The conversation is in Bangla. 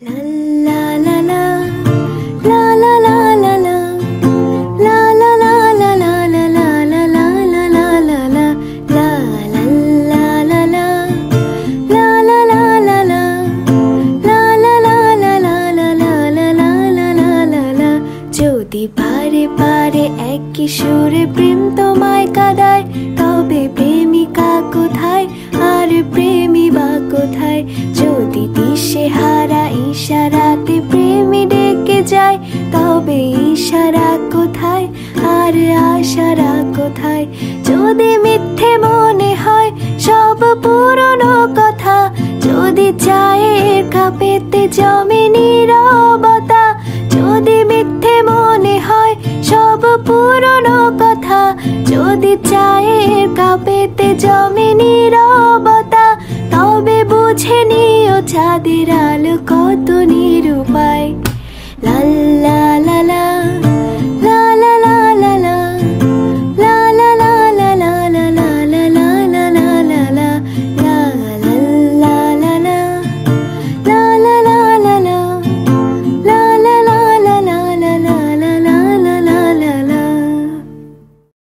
পারে পারে একই সুরে প্রেম তোমায় কাঁদায়, তবে প্রেমিকা কোথায় আর প্রেমী বা কোথায়? যদি দিশে হারা ইশারাতে প্রেমী ডেকে যায়, তবে ইশারা কোথায় আর আশারা কোথায়? যদি মিথ্যে মনে হয় সব পুরনো কথা, যদি চায়ের কাপেতে জমে নীরবতা, যদি মিথ্যে মনে হয় সব পুরনো কথা, যদি চায়ের কাপেতে জমে নীরবতা, তবে বুঝে নিও চাঁদের আলো